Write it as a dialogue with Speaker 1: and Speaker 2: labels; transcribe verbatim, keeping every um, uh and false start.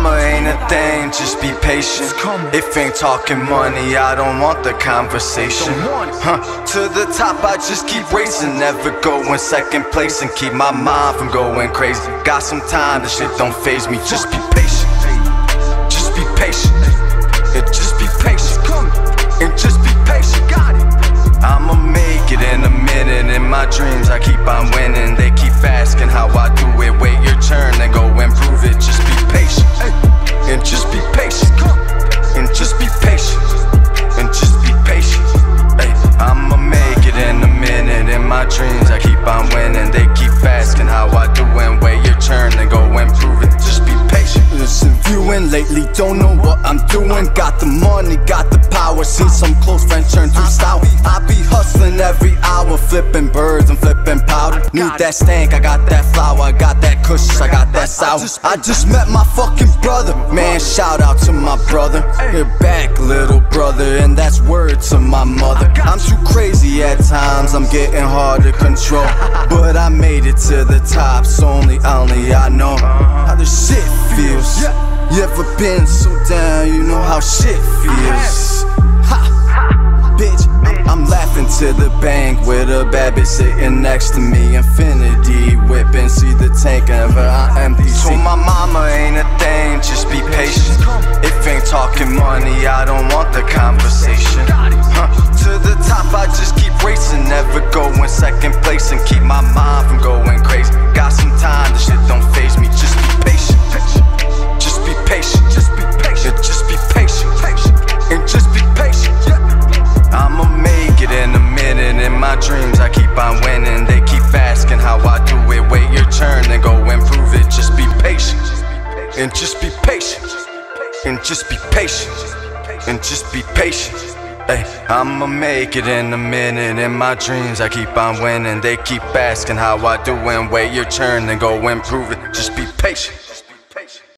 Speaker 1: mama ain't a thing, just be patient. If ain't talking money, I don't want the conversation. Huh. To the top, I just keep racing, never go in second place, and keep my mind from going crazy. Got some time, this shit don't faze me. Just be patient. Just be patient. And just be patient. And just be patient. Got it. I'ma make it in a minute. In my dreams, I keep on winning. They keep asking how I do it. Wait your turn, then go and prove it. Just be patient. And just be patient. And just be patient. And just be patient. Hey, I'ma make it in a minute. In my dreams, I keep on winning. They keep asking how I do it. Wait your turn, then go and prove it. Just be patient. Listen, viewing lately, don't know what I'm doing. Got the money, got the power. Seen some close friends turn to sour. I be hustling every hour, flipping birds and flipping powder. Need that stank, I got that flour. I got that kush, I got that sour. I just met my fucking brother. Man, shout out to my brother. You're back, little brother, and that's word to my mother. I'm too crazy at times, I'm getting hard to control. But I made it to the top, so only, only I know how this shit feels. You ever been so down, you know how shit feels. Ha, bitch, I'm laughing to the bank with a bad bitch sitting next to me. Infinity whipping, see the tank of her empty. So my mama ain't a thing, just be patient. If ain't talking money, I don't want the conversation. Huh. To the top, I just keep racing, never go in second place, and keep my mind from going crazy. Got some time, this shit don't faze me. Just be patient. Just be patient. Just be patient. Just be patient. And just be patient. I'ma make it in a minute. In my dreams, I keep on winning. They keep asking how I do it. Wait your turn, then go and prove it. Just be patient. And just be patient. And just be patient. And just be patient. Hey, I'ma make it in a minute. In my dreams, I keep on winning. They keep asking how I do it. Wait your turn, then go and prove it. Just be patient.